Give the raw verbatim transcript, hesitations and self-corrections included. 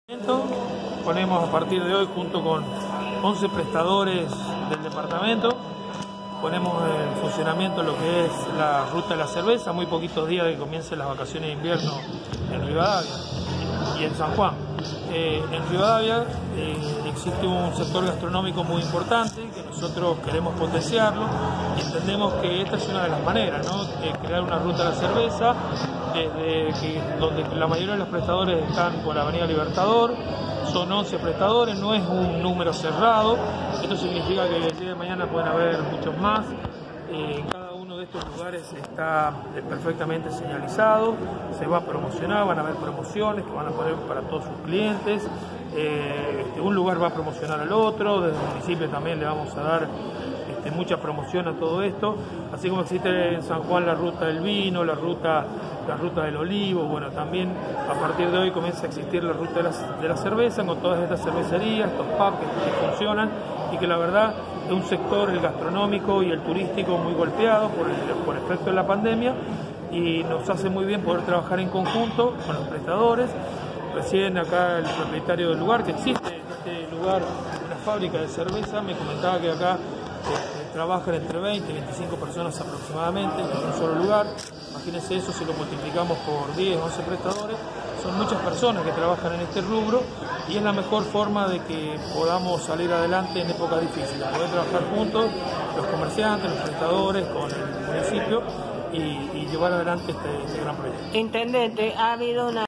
Ponemos a partir de hoy, junto con once prestadores del departamento, ponemos en funcionamiento lo que es la ruta de la cerveza, muy poquitos días de que comiencen las vacaciones de invierno en Rivadavia y en San Juan. Eh, en Rivadavia eh, existe un sector gastronómico muy importante que nosotros queremos potenciarlo y entendemos que esta es una de las maneras, ¿no? Eh, crear una ruta de la cerveza, desde que, donde la mayoría de los prestadores están por la Avenida Libertador. Son once prestadores, no es un número cerrado, esto significa que el día de mañana pueden haber muchos más. Eh, cada uno de estos lugares está eh, perfectamente señalizado, se va a promocionar, van a haber promociones que van a poner para todos sus clientes. Eh, este, un lugar va a promocionar al otro, desde el municipio también le vamos a dar este, mucha promoción a todo esto, así como existe en San Juan la ruta del vino, la ruta, la ruta del olivo. Bueno, también a partir de hoy comienza a existir la ruta de la, de la cerveza, con todas estas cervecerías, estos pubs que, que funcionan y que la verdad es un sector, el gastronómico y el turístico, muy golpeado por el, por el efecto de la pandemia, y nos hace muy bien poder trabajar en conjunto con los prestadores. Recién acá el propietario del lugar, que existe en este lugar una fábrica de cerveza, me comentaba que acá eh, trabajan entre veinte y veinticinco personas aproximadamente en un solo lugar. Imagínense eso, si lo multiplicamos por diez, once prestadores, son muchas personas que trabajan en este rubro y es la mejor forma de que podamos salir adelante en épocas difíciles, poder trabajar juntos, los comerciantes, los prestadores, con el municipio y, y llevar adelante este, este gran proyecto. Intendente, ha habido una